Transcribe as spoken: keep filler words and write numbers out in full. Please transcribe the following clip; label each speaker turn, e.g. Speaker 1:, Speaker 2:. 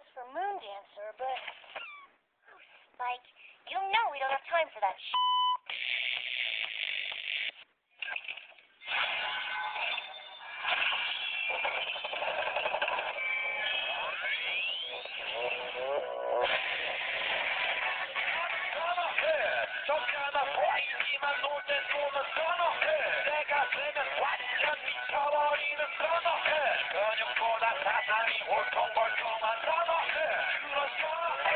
Speaker 1: for Moon Dancer, but... Spike, you know we don't have time for that shit.
Speaker 2: 쫓겨나 보이지만 논내 놈은 써놓게 내가 되면 완전 미쳐버리는 써놓게 근육보다 사상이 홀통벌통한 써놓게 그런 써놓게